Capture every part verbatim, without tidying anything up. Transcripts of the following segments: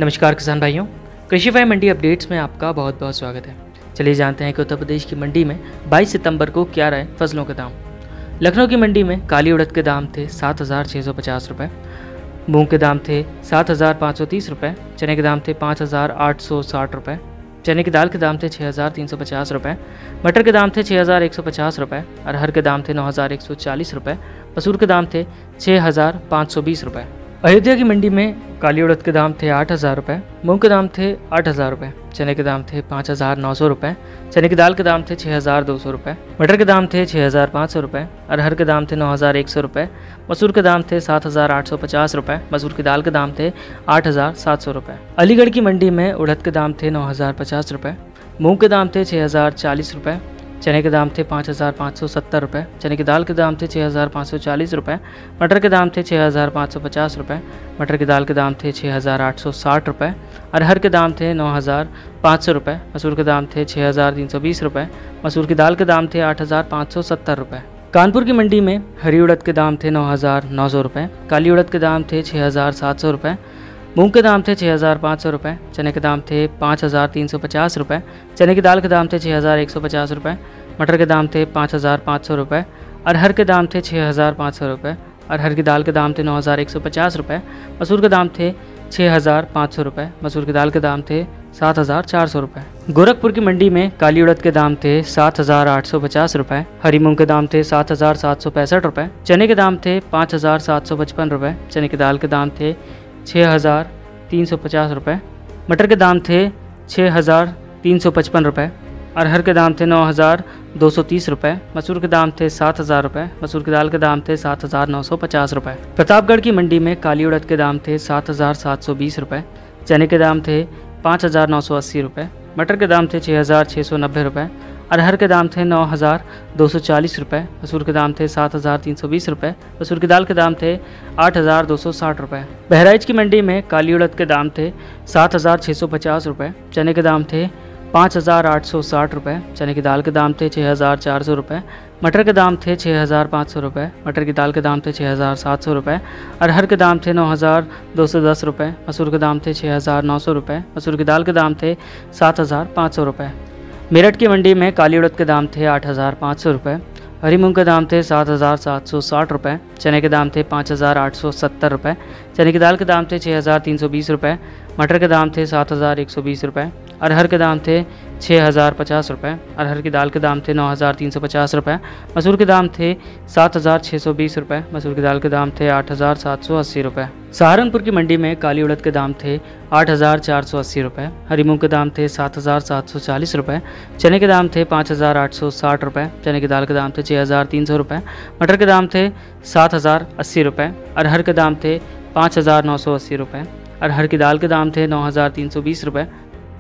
नमस्कार किसान भाइयों, कृषि फाइव मंडी अपडेट्स में आपका बहुत बहुत स्वागत है। चलिए जानते हैं कि उत्तर प्रदेश की मंडी में बाईस सितंबर को क्या रहे फसलों के दाम। लखनऊ की मंडी में काली उड़द के दाम थे सात हज़ार छः सौ पचास रुपये, मूंग के दाम थे सात हज़ार पाँच सौ तीस रुपये, चने के दाम थे पाँच हज़ार आठ सौ साठ रुपये, चने की दाल के दाम थे छः हज़ार तीन सौ पचास रुपये, मटर के दाम थे छः हज़ार एक सौ पचास रुपये, अरहर के दाम थे नौ हज़ार एक सौ चालीस रुपये, मसूर के दाम थे छः हज़ार पाँच सौ बीस रुपये। अयोध्या की मंडी में काली उड़द के दाम थे आठ हज़ार रुपये, मूंग के दाम थे आठ हज़ार रुपये, चने के दाम थे पाँच हज़ार नौ सौ रुपये, चने की दाल के दाम थे छः हज़ार दो सौ रुपये, मटर के दाम थे छः हज़ार पाँच सौ रुपये, अरहर के दाम थे नौ हज़ार एक सौ रुपये, मसूर के दाम थे सात हज़ार आठ सौ पचास रुपये, मसूर की दाल के दाम थे आठ हज़ार सात सौ रुपये। अलीगढ़ की मंडी में उड़द के दाम थे नौ हज़ार पचास रुपये, मूंग के दाम थे छः हज़ार चालीस रुपये, चने के दाम थे पाँच हज़ार पाँच सौ सत्तर रुपये, चने की दाल के दाम थे छः हज़ार पाँच सौ चालीस रुपये, मटर के दाम थे छः हज़ार पाँच सौ पचास रुपये, मटर की दाल के दाम थे छः हज़ार आठ सौ साठ रुपये, अरहर के दाम थे नौ हज़ार पाँच सौ रुपये, मसूर के दाम थे छः हज़ार तीन सौ बीस रुपये, मसूर की दाल के दाम थे आठ हज़ार पाँच सौ सत्तर रुपये। कानपुर की मंडी में हरी उड़द के दाम थे नौ हज़ार नौ सौ रुपये, काली उड़द के दाम थे छः हज़ार सात सौ रुपये, मूंग के दाम थे छः हज़ार पाँच सौ रुपये, चने के दाम थे पाँच हज़ार तीन सौ पचास रुपये, चने की दाल के दाम थे छः हज़ार एक सौ पचास रुपये, मटर के दाम थे पाँच हज़ार पाँच सौ रुपये, अरहर के दाम थे छः हज़ार पाँच सौ रुपये, अरहर की दाल के दाम थे नौ हज़ार एक सौ पचास रुपये, मसूर के दाम थे छः हज़ार पाँच सौ रुपये, मसूर की दाल के दाम थे सात हज़ार चार सौ रुपये। गोरखपुर की मंडी में काली उड़द के दाम थे सात हज़ार आठ सौ पचास रुपये, हरी मूंग के दाम थे सात हज़ार सात सौ पैंसठ रुपये, चने के दाम थे पाँच हज़ार सात सौ पचपन रुपये, चने की दाल के दाम थे छः हज़ार तीन सौ पचास रुपये, मटर के दाम थे छः हज़ार तीन सौ पचपन रुपये, अरहर के दाम थे नौ हज़ार दो सौ तीस रुपये, मसूर के दाम थे सात हज़ार रुपये, मसूर की दाल के दाम थे सात हज़ार नौ सौ पचास रुपये। प्रतापगढ़ की मंडी में काली उड़द के दाम थे सात हज़ार सात सौ बीस रुपये, चने के दाम थे पाँच हज़ार नौ सौ अस्सी रुपये, मटर के दाम थे छः हज़ार छः सौ नब्बे रुपये, अरहर के दाम थे नौ हज़ार दो सौ चालीस रुपये, मसूर के दाम थे सात हज़ार तीन सौ बीस रुपये, मसूर की दाल के दाम थे आठ हज़ार दो सौ साठ रुपये। बहराइच की मंडी में काली उड़द के दाम थे सात हज़ार छः सौ पचास रुपये, चने के दाम थे पाँच हज़ार आठ सौ साठ रुपये, चने की दाल के दाम थे छः हज़ार चार सौ रुपये, मटर के दाम थे छः हज़ार पाँच सौ रुपये, मटर की दाल के दाम थे छः हज़ार सात सौ रुपये, अरहर के दाम थे नौ हज़ार दो सौ दस रुपये, मसूर के दाम थे छः हज़ार नौ सौ रुपये, मसूर की दाल के दाम थे सात हज़ार पाँच सौ रुपये। मेरठ की मंडी में काली उड़द के दाम थे आठ हज़ार पाँच सौ रुपये, हरी मूंग के दाम थे सात हज़ार सात सौ साठ रुपये, चने के दाम थे पाँच हज़ार आठ सौ सत्तर रुपये, चने की दाल के दाम थे छः हज़ार तीन सौ बीस रुपये, मटर के दाम थे सात हज़ार एक सौ बीस रुपये, अरहर के दाम थे छः हज़ार पचास रुपये, अरहर की दाल के दाम थे नौ हज़ार तीन सौ पचास रुपये, मसूर के दाम थे सात हज़ार छः सौ बीस रुपये, मसूर की दाल के दाम थे आठ हज़ार सात सौ अस्सी रुपये। सहारनपुर की मंडी में काली उड़द के दाम थे आठ हज़ार चार सौ अस्सी रुपये, हरी मूंग के दाम थे सात हज़ार सात सौ चालीस रुपये, चने के दाम थे पाँच हज़ार आठ सौ साठ रुपये, चने की दाल के दाम थे छः हज़ार तीन सौ रुपये, मटर के दाम थे सात हज़ार अस्सी रुपये, अरहर के दाम थे पाँच हज़ार नौ सौ अस्सी रुपये, अरहर की दाल के दाम थे नौ हज़ार तीन सौ बीस रुपये,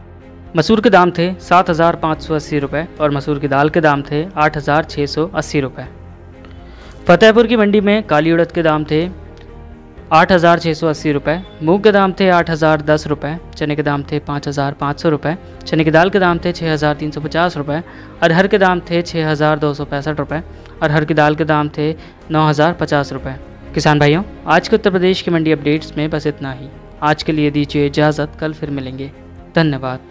मसूर के दाम थे सात हज़ार पाँच सौ अस्सी रुपये और मसूर की दाल के दाम थे आठ हज़ार छः सौ अस्सी रुपये। फतेहपुर की मंडी में काली उड़द के दाम थे आठ हज़ार छः सौ अस्सी रुपये, मूंग के दाम थे आठ हज़ार दस रुपये, चने के दाम थे पाँच हज़ार पाँच सौ रुपये, चने की दाल के दाम थे छः हज़ार तीन सौ पचास रुपये, अरहर के दाम थे छः हज़ार दो सौ पैंसठ रुपये, अरहर की दाल के दाम थे नौ हज़ार पचास रुपये। किसान भाइयों, आज के उत्तर प्रदेश की मंडी अपडेट्स में बस इतना ही। आज के लिए दीजिए इजाज़त, कल फिर मिलेंगे। धन्यवाद।